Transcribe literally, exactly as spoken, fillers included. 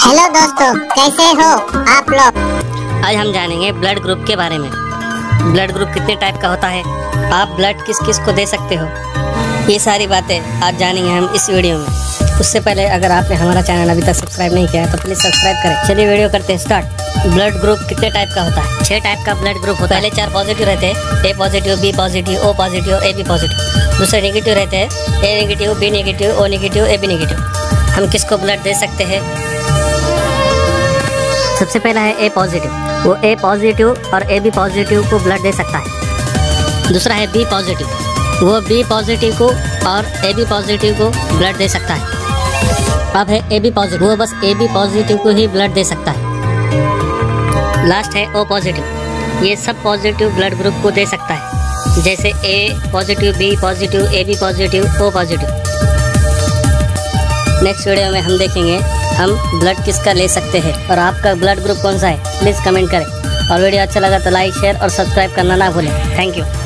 Hello दोस्तों, कैसे हो आप लोग। आज हम जानेंगे ब्लड ग्रुप के बारे में। ब्लड ग्रुप कितने टाइप का होता है, आप ब्लड किस किस को दे सकते हो, ये सारी बातें आज जानेंगे हम इस वीडियो में। उससे पहले अगर आपने हमारा चैनल अभी तक सब्सक्राइब नहीं किया है तो प्लीज़ सब्सक्राइब करें। चलिए वीडियो करते हैं स्टार्ट। ब्लड ग्रुप कितने टाइप का होता है? छह टाइप का ब्लड ग्रुप होता है। पहले चार पॉजिटिव रहते हैं, A positive, B positive, O positive और ए बी पॉजिटिव। दूसरे नेगेटिव रहते हैं, A negative, B negative, O negative, A B negative. हम किसको ब्लड दे सकते हैं? सबसे पहला है ए पॉजिटिव, वो ए पॉजिटिव और ए बी पॉजिटिव को ब्लड दे सकता है। दूसरा है बी पॉजिटिव, वो बी पॉजिटिव को और ए बी पॉजिटिव को ब्लड दे सकता है। अब है ए बी पॉजिटिव, वो बस ए बी पॉजिटिव को ही ब्लड दे सकता है। लास्ट है ओ पॉजिटिव, ये सब पॉजिटिव ब्लड ग्रुप को दे सकता है, जैसे A positive, B positive, A B positive, O positive. Next video में हम देखेंगे हम ब्लड किसका ले सकते हैं और आपका ब्लड ग्रुप कौन सा है। प्लीज़ कमेंट करें और वीडियो अच्छा लगा तो लाइक, शेयर और सब्सक्राइब करना ना भूलें। Thank you.